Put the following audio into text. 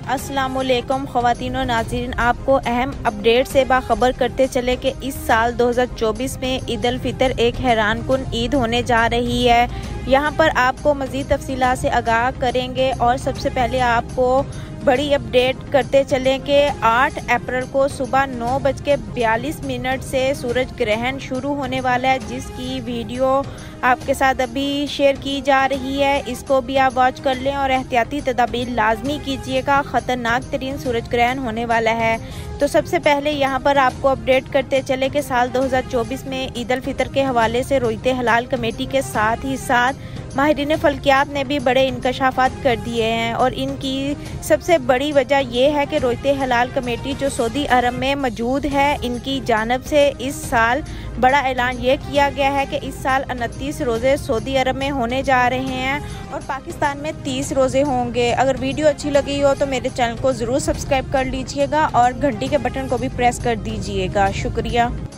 अस्सलामुअलैकुम ख़वातीन और नाज़रीन, आपको अहम अपडेट से बाखबर करते चले कि इस साल 2024 में ईद उल फितर एक हैरानकुन ईद होने जा रही है। यहाँ पर आपको मज़ीद तफसीलात से आगाह करेंगे और सबसे पहले आपको बड़ी अपडेट करते चलें कि 8 अप्रैल को सुबह 9:42 से सूरज ग्रहण शुरू होने वाला है, जिसकी वीडियो आपके साथ अभी शेयर की जा रही है। इसको भी आप वॉच कर लें और एहतियाती तदाबीर लाजमी कीजिएगा, ख़तरनाक तरीन सूरज ग्रहण होने वाला है। तो सबसे पहले यहाँ पर आपको अपडेट करते चले कि साल 2024 में ईद उल फितर के हवाले से रोयते हलाल कमेटी के साथ ही साथ माहिरीन फल्कियात ने भी बड़े इंकशाफात कर दिए हैं और इनकी सबसे बड़ी वजह यह है कि रोयते हलाल कमेटी जो सऊदी अरब में मौजूद है, इनकी जानब से इस साल बड़ा ऐलान ये किया गया है कि इस साल 29 रोज़े सऊदी अरब में होने जा रहे हैं और पाकिस्तान में 30 रोज़े होंगे। अगर वीडियो अच्छी लगी हो तो मेरे चैनल को ज़रूर सब्सक्राइब कर लीजिएगा और घंटी के बटन को भी प्रेस कर दीजिएगा। शुक्रिया।